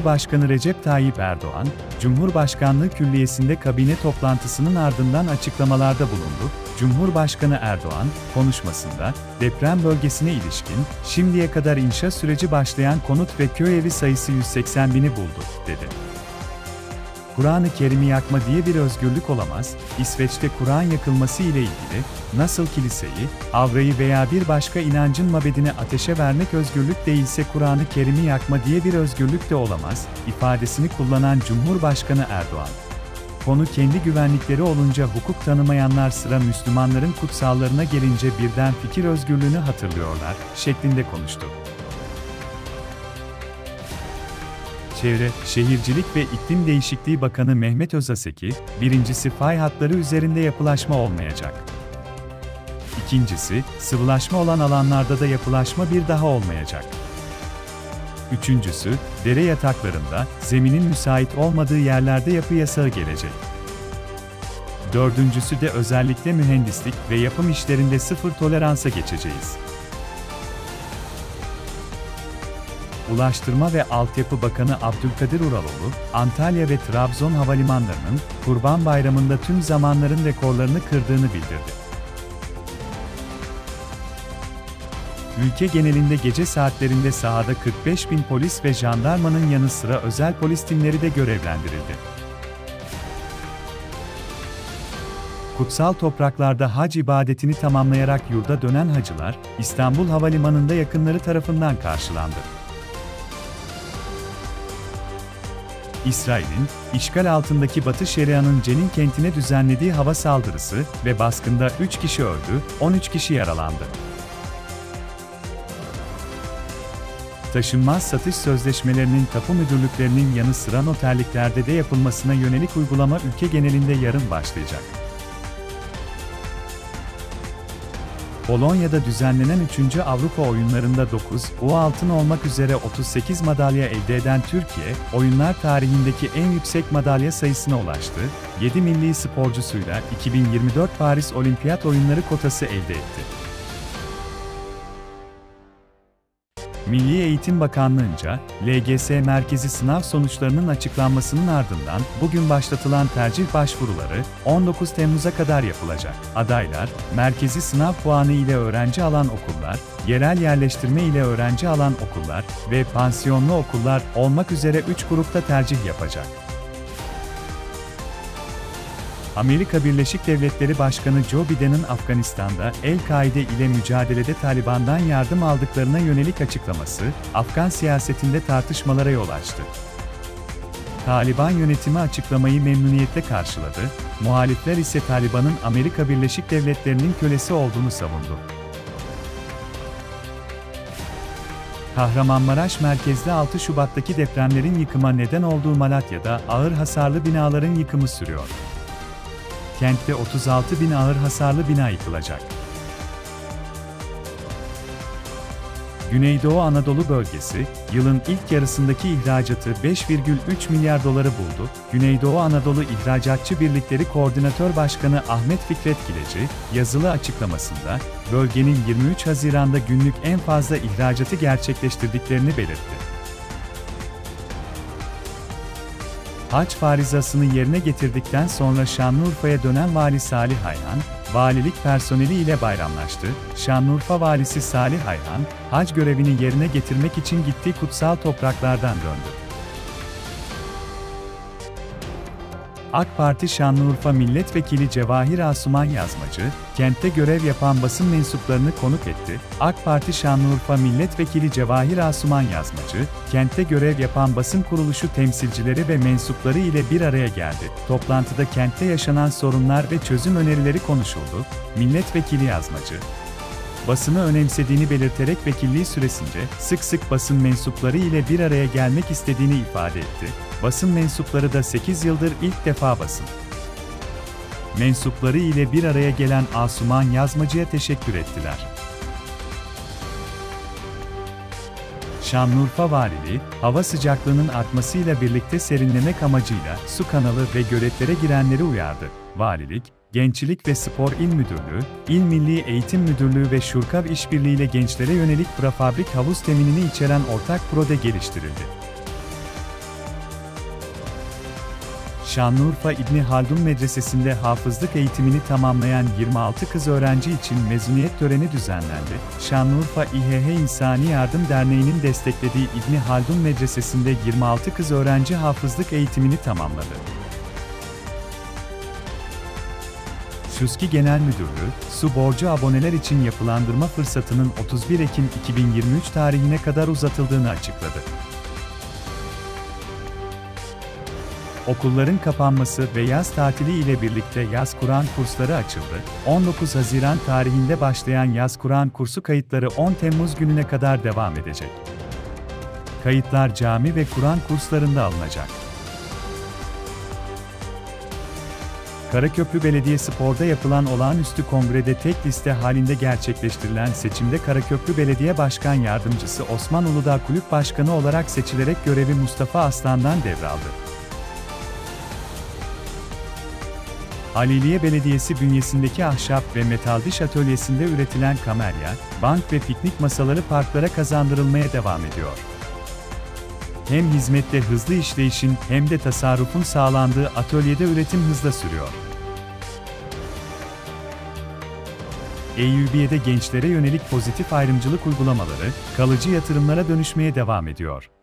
Cumhurbaşkanı Recep Tayyip Erdoğan, Cumhurbaşkanlığı Külliyesi'nde kabine toplantısının ardından açıklamalarda bulundu. Cumhurbaşkanı Erdoğan, konuşmasında, deprem bölgesine ilişkin, şimdiye kadar inşa süreci başlayan konut ve köy evi sayısı 180 bini buldu, dedi. Kur'an-ı Kerim'i yakma diye bir özgürlük olamaz, İsveç'te Kur'an yakılması ile ilgili, nasıl kiliseyi, avrayı veya bir başka inancın mabedini ateşe vermek özgürlük değilse Kur'an-ı Kerim'i yakma diye bir özgürlük de olamaz, ifadesini kullanan Cumhurbaşkanı Erdoğan. Konu kendi güvenlikleri olunca hukuk tanımayanlar sıra Müslümanların kutsallarına gelince birden fikir özgürlüğünü hatırlıyorlar, şeklinde konuştu. Çevre, Şehircilik ve İklim Değişikliği Bakanı Mehmet Özaseki, birincisi fay hatları üzerinde yapılaşma olmayacak. İkincisi, sıvılaşma olan alanlarda da yapılaşma bir daha olmayacak. Üçüncüsü, dere yataklarında, zeminin müsait olmadığı yerlerde yapı yasağı gelecek. Dördüncüsü de özellikle mühendislik ve yapım işlerinde sıfır toleransa geçeceğiz. Ulaştırma ve Altyapı Bakanı Abdülkadir Uraloğlu, Antalya ve Trabzon havalimanlarının, Kurban Bayramı'nda tüm zamanların rekorlarını kırdığını bildirdi. Ülke genelinde gece saatlerinde sahada 45 bin polis ve jandarmanın yanı sıra özel polis timleri de görevlendirildi. Kutsal topraklarda hac ibadetini tamamlayarak yurda dönen hacılar, İstanbul Havalimanı'nda yakınları tarafından karşılandı. İsrail'in, işgal altındaki Batı Şeria'nın Cenin kentine düzenlediği hava saldırısı ve baskında 3 kişi öldü, 13 kişi yaralandı. Taşınmaz satış sözleşmelerinin tapu müdürlüklerinin yanı sıra noterliklerde de yapılmasına yönelik uygulama ülke genelinde yarın başlayacak. Polonya'da düzenlenen 3. Avrupa Oyunları'nda 9, altın olmak üzere 38 madalya elde eden Türkiye, oyunlar tarihindeki en yüksek madalya sayısına ulaştı, 7 milli sporcusuyla 2024 Paris Olimpiyat Oyunları kotası elde etti. Milli Eğitim Bakanlığı'nca, LGS merkezi sınav sonuçlarının açıklanmasının ardından bugün başlatılan tercih başvuruları 19 Temmuz'a kadar yapılacak. Adaylar, merkezi sınav puanı ile öğrenci alan okullar, yerel yerleştirme ile öğrenci alan okullar ve pansiyonlu okullar olmak üzere 3 grupta tercih yapacak. Amerika Birleşik Devletleri Başkanı Joe Biden'ın Afganistan'da El-Kaide ile mücadelede Taliban'dan yardım aldıklarına yönelik açıklaması, Afgan siyasetinde tartışmalara yol açtı. Taliban yönetimi açıklamayı memnuniyetle karşıladı, muhalifler ise Taliban'ın Amerika Birleşik Devletleri'nin kölesi olduğunu savundu. Kahramanmaraş merkezli 6 Şubat'taki depremlerin yıkıma neden olduğu Malatya'da ağır hasarlı binaların yıkımı sürüyor. Kentte 36 bin ağır hasarlı bina yıkılacak. Güneydoğu Anadolu bölgesi, yılın ilk yarısındaki ihracatı 5,3 milyar doları buldu. Güneydoğu Anadolu İhracatçı Birlikleri Koordinatör Başkanı Ahmet Fikret Kileci, yazılı açıklamasında, bölgenin 23 Haziran'da günlük en fazla ihracatı gerçekleştirdiklerini belirtti. Hac farizasını yerine getirdikten sonra Şanlıurfa'ya dönen Vali Salih Ayhan, valilik personeli ile bayramlaştı. Şanlıurfa Valisi Salih Ayhan, hac görevini yerine getirmek için gittiği kutsal topraklardan döndü. AK Parti Şanlıurfa Milletvekili Cevahir Asuman Yazmacı, kentte görev yapan basın mensuplarını konuk etti. AK Parti Şanlıurfa Milletvekili Cevahir Asuman Yazmacı, kentte görev yapan basın kuruluşu temsilcileri ve mensupları ile bir araya geldi. Toplantıda kentte yaşanan sorunlar ve çözüm önerileri konuşuldu. Milletvekili Yazmacı, basını önemsediğini belirterek vekilliği süresince sık sık basın mensupları ile bir araya gelmek istediğini ifade etti. Basın mensupları da 8 yıldır ilk defa basın mensupları ile bir araya gelen Asuman Yazmacı'ya teşekkür ettiler. Şanlıurfa Valiliği, hava sıcaklığının artmasıyla birlikte serinlemek amacıyla su kanalı ve göletlere girenleri uyardı. Valilik, Gençlik ve Spor İl Müdürlüğü, İl Milli Eğitim Müdürlüğü ve Şurkav işbirliğiyle gençlere yönelik prefabrik havuz teminini içeren ortak proje geliştirildi. Şanlıurfa İbni Haldun Medresesi'nde hafızlık eğitimini tamamlayan 26 kız öğrenci için mezuniyet töreni düzenlendi. Şanlıurfa İHH İnsani Yardım Derneği'nin desteklediği İbni Haldun Medresesi'nde 26 kız öğrenci hafızlık eğitimini tamamladı. Şuski Genel Müdürlüğü, su borcu aboneler için yapılandırma fırsatının 31 Ekim 2023 tarihine kadar uzatıldığını açıkladı. Okulların kapanması ve yaz tatili ile birlikte yaz Kur'an kursları açıldı. 19 Haziran tarihinde başlayan yaz Kur'an kursu kayıtları 10 Temmuz gününe kadar devam edecek. Kayıtlar cami ve Kur'an kurslarında alınacak. Karaköprü Belediyespor'da yapılan olağanüstü kongrede tek liste halinde gerçekleştirilen seçimde Karaköprü Belediye Başkan Yardımcısı Osman Uludağ Kulüp Başkanı olarak seçilerek görevi Mustafa Aslan'dan devraldı. Haliliye Belediyesi bünyesindeki ahşap ve metal diş atölyesinde üretilen kamelya, bank ve piknik masaları parklara kazandırılmaya devam ediyor. Hem hizmette hızlı işleyişin hem de tasarrufun sağlandığı atölyede üretim hızla sürüyor. Eyyubiye'de gençlere yönelik pozitif ayrımcılık uygulamaları, kalıcı yatırımlara dönüşmeye devam ediyor.